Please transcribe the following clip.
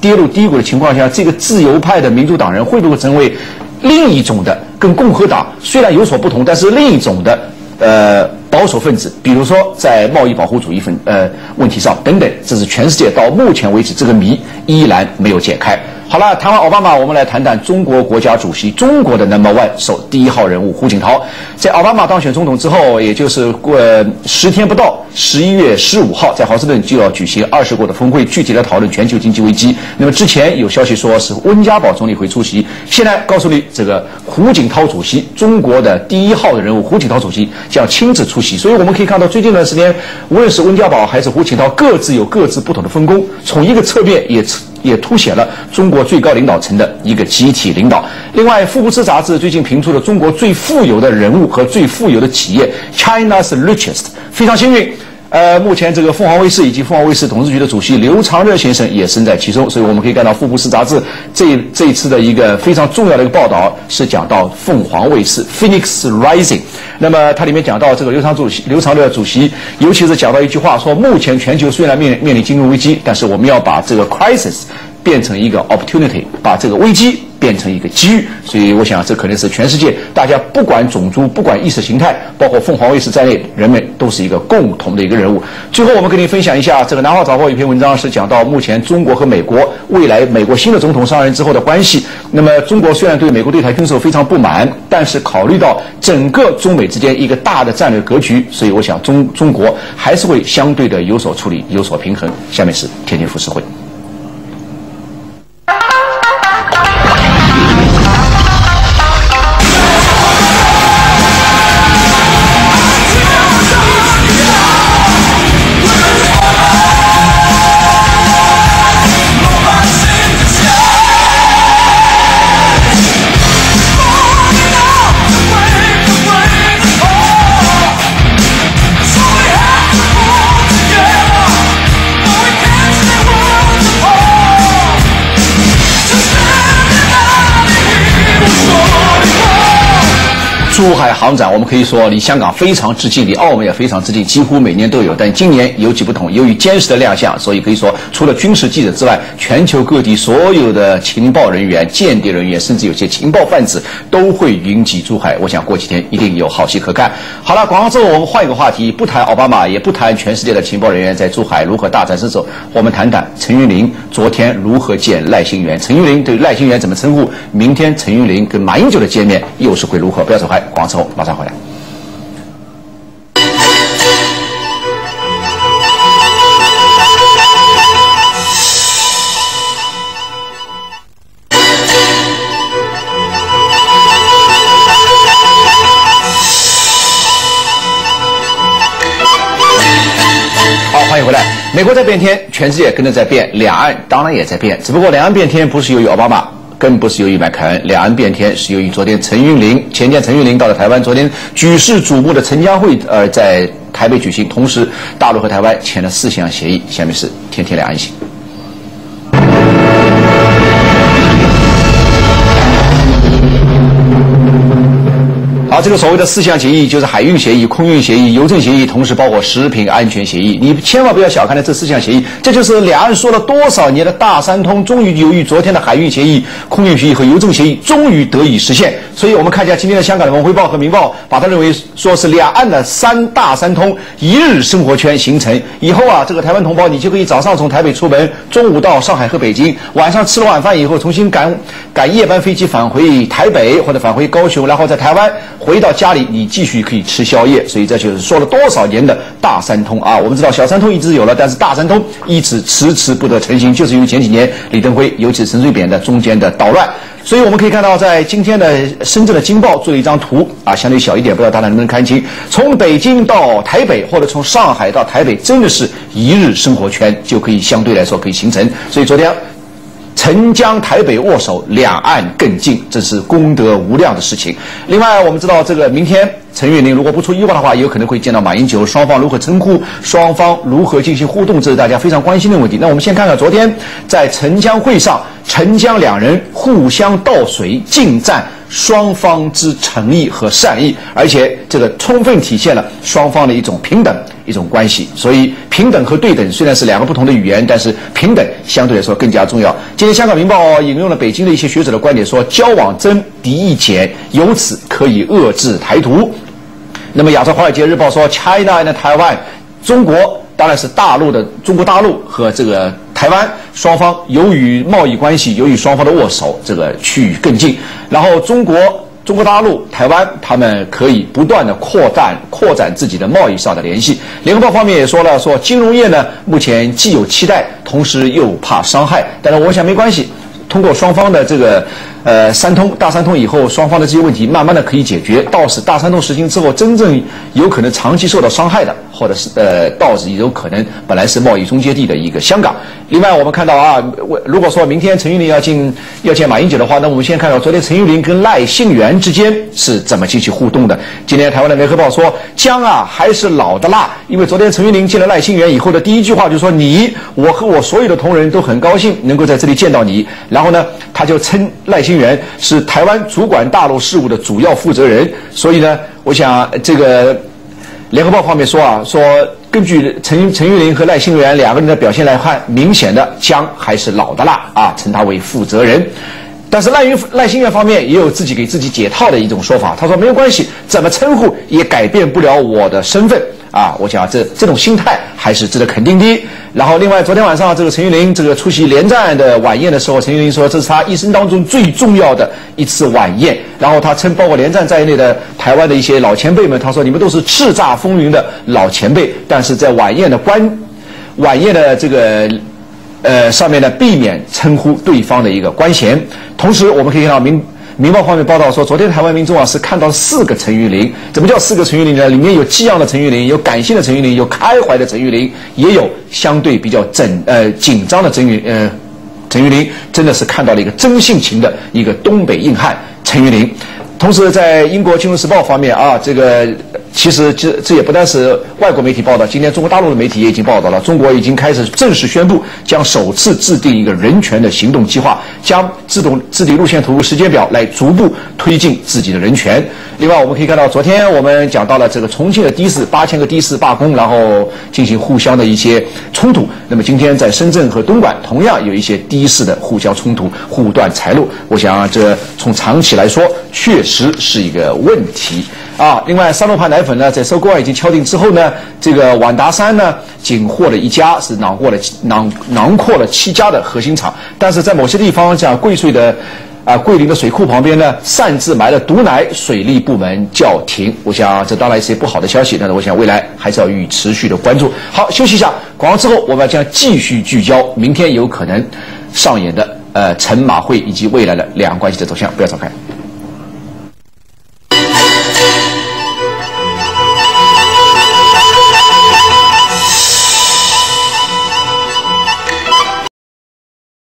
跌入低谷的情况下，这个自由派的民主党人会不会成为另一种的跟共和党虽然有所不同，但是另一种的保守分子，比如说在贸易保护主义问题上等等，这是全世界到目前为止这个谜依然没有解开。好了，谈完奥巴马，我们来谈谈中国国家主席，中国的 No.1 第一号人物胡锦涛。在奥巴马当选总统之后，也就是10天不到，11月15号，在华盛顿就要举行20国的峰会，具体来讨论全球经济危机。那么之前有消息说是温家宝总理会出席，现在告诉你，这个胡锦涛主席，中国的第一号的人物胡锦涛主席将亲自出席。所以我们可以看到，最近一段时间，无论是温家宝还是胡锦涛，各自有各自不同的分工。从一个侧面也凸显了中国最高领导层的一个集体领导。另外，福布斯杂志最近评出了中国最富有的人物和最富有的企业 China's Richest， 非常幸运。目前这个凤凰卫视以及凤凰卫视董事局的主席刘长乐先生也身在其中，所以我们可以看到福布斯杂志这一次的一个非常重要的一个报道是讲到凤凰卫视 Phoenix Rising。那么它里面讲到这个刘长乐主席，尤其是讲到一句话，说目前全球虽然面临金融危机，但是我们要把这个 crisis 变成一个 opportunity， 把这个危机变成一个机遇。所以我想这可能是全世界大家不管种族不管意识形态，包括凤凰卫视在内，人们都是一个共同的一个人物。最后我们跟您分享一下这个南华早报一篇文章，是讲到目前中国和美国未来美国新的总统上任之后的关系。那么中国虽然对美国对台军售非常不满，但是考虑到整个中美之间一个大的战略格局，所以我想中国还是会相对的有所处理，有所平衡。下面是天天富士会。珠海航展，我们可以说离香港非常之近，离澳门也非常之近，几乎每年都有。但今年有几不同，由于监视的亮相，所以可以说除了军事记者之外，全球各地所有的情报人员、间谍人员，甚至有些情报贩子都会云集珠海。我想过几天一定有好戏可看。好了，广告之后我们换一个话题，不谈奥巴马，也不谈全世界的情报人员在珠海如何大展身手，我们谈谈陈云林昨天如何见赖清元，陈云林对赖清元怎么称呼，明天陈云林跟马英九的见面又是会如何？不要走开。广州马上回来。好，欢迎回来。美国在变天，全世界跟着在变，两岸当然也在变，只不过两岸变天不是由于奥巴马，更不是由于麦凯恩，两岸变天是由于昨天前见陈云林到了台湾，昨天举世瞩目的陈江会在台北举行，同时大陆和台湾签了4项协议。下面是天天两岸行。好，这个所谓的4项协议就是海运协议、空运协议、邮政协议，同时包括食品安全协议。你千万不要小看了这4项协议，这就是两岸说了多少年的大三通，终于由于昨天的海运协议、空运协议和邮政协议，终于得以实现。所以我们看一下今天的香港的《文汇报》和《明报》，把它认为说是两岸的大三通一日生活圈形成。以后啊，这个台湾同胞你就可以早上从台北出门，中午到上海和北京，晚上吃了晚饭以后，重新赶夜班飞机返回台北或者返回高雄，然后在台湾回到家里，你继续可以吃宵夜。所以这就是说了多少年的大三通啊！我们知道小三通一直有了，但是大三通一直迟迟不得成型，就是因为前几年李登辉尤其是陈水扁的中间的捣乱。所以我们可以看到，在今天的深圳的《京报》做了一张图啊，相对小一点，不知道大家能不能看清。从北京到台北，或者从上海到台北，真的是一日生活圈就可以相对来说可以形成。所以昨天陈江台北握手，两岸更近，这是功德无量的事情。另外，我们知道这个明天陈云林如果不出意外的话，也有可能会见到马英九，双方如何称呼，双方如何进行互动，这是大家非常关心的问题。那我们先看看昨天在陈江会上， 陈江两人互相倒水，尽赞双方之诚意和善意，而且这个充分体现了双方的一种平等一种关系。所以平等和对等虽然是两个不同的语言，但是平等相对来说更加重要。今天香港明报引用了北京的一些学者的观点，说交往增，敌意减，由此可以遏制台独。那么亚洲华尔街日报说 China and Taiwan， 中国当然是中国大陆和这个台湾双方由于贸易关系，由于双方的握手，这个趋于更近。然后中国大陆、台湾他们可以不断的扩展自己的贸易上的联系。联合报方面也说了，说金融业呢目前既有期待，同时又怕伤害。但是我想没关系，通过双方的这个大三通以后，双方的这些问题慢慢的可以解决。到时大三通实行之后，真正有可能长期受到伤害的，或者是到时也有可能本来是贸易中介地的一个香港。另外我们看到啊，如果说明天陈玉林要见马英九的话，那我们先看到昨天陈玉林跟赖幸媛之间是怎么进行互动的。今天台湾的联合报说，姜啊还是老的辣，因为昨天陈玉林见了赖幸媛以后的第一句话就说，我和我所有的同仁都很高兴能够在这里见到你。然后呢，他就称赖幸媛是台湾主管大陆事务的主要负责人。所以呢，我想这个联合报方面说啊，说根据陈玉林和赖幸媛两个人的表现来看，明显的姜还是老的辣啊，称他为负责人。但是赖幸媛方面也有给自己解套的一种说法，他说没有关系，怎么称呼也改变不了我的身份啊。我想这种心态还是值得肯定的。然后另外昨天晚上这个陈玉林这个出席连战的晚宴的时候，陈玉林说这是他一生当中最重要的一次晚宴。然后他称包括连战在内的台湾的一些老前辈们，他说你们都是叱咤风云的老前辈，但是在晚宴的这个上面呢，避免称呼对方的一个官衔。同时我们可以看到明报方面报道说，昨天台湾民众啊是看到4个陈玉林。怎么叫4个陈玉林呢？里面有激昂的陈玉林，有感性的陈玉林，有开怀的陈玉林，也有相对比较紧张的陈玉林，真的是看到了一个真性情的一个东北硬汉陈玉林。同时在英国金融时报方面啊，这个其实这也不单是外国媒体报道，今天中国大陆的媒体也已经报道了，中国已经开始正式宣布将首次制定一个人权的行动计划，将制定路线图、时间表来逐步推进自己的人权。另外我们可以看到，昨天我们讲到了这个重庆的的士8000个的士罢工，然后进行互相的一些冲突。那么今天在深圳和东莞同样有一些的士的互相冲突，互断财路。我想这从长期来说确实是一个问题啊。另外三鹿牌奶粉呢，在收购案已经敲定之后呢，这个碗达山呢仅获了1家，是囊括了7家的核心厂，但是在某些地方像桂林的水库旁边呢，擅自埋了毒奶，水利部门叫停。我想这当然是一些不好的消息，但是我想未来还是要予以持续的关注。好，休息一下，广告之后我们将继续聚焦明天有可能上演的陈马会以及未来的两岸关系的走向，不要走开。